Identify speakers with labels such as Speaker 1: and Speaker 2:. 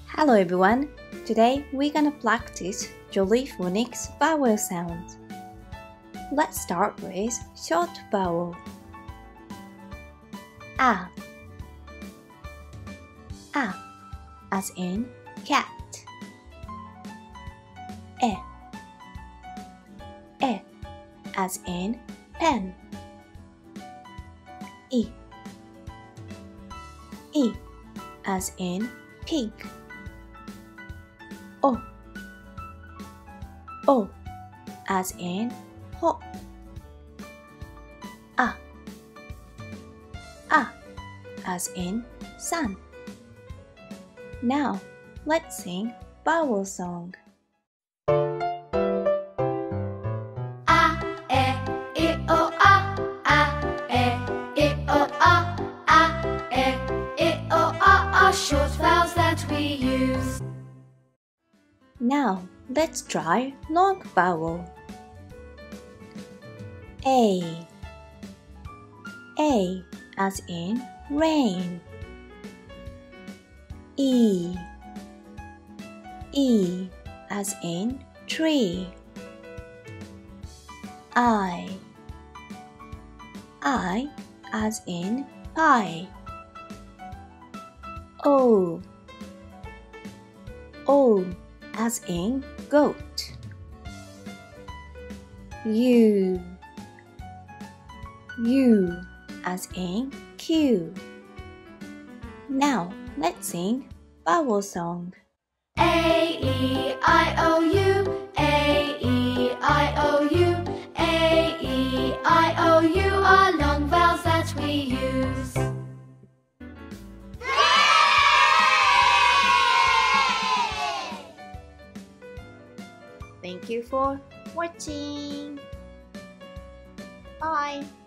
Speaker 1: Hello everyone! Today we're gonna practice Jolly Phonics Vowel Sounds. Let's start with short vowel. A. A as in cat. E. E as in pen. E. E as in pig. O. O as in hop. A. A as in sun. Now let's sing vowel song.
Speaker 2: Short vowels that we use.
Speaker 1: Now let's try long vowel. A. A as in rain. E. E as in tree. I. I as in pie. O. O as in goat. U. U as in queue. Now let's sing vowel song.
Speaker 2: A-E-I-O-U, A-E-I-O-U, A-E-I-O-U are long vowels that we use.
Speaker 1: Thank you for watching. Bye.